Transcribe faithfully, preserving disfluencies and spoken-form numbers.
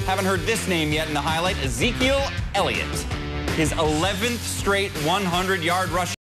Haven't heard this name yet in the highlight, Ezekiel Elliott. His eleventh straight one hundred yard rush.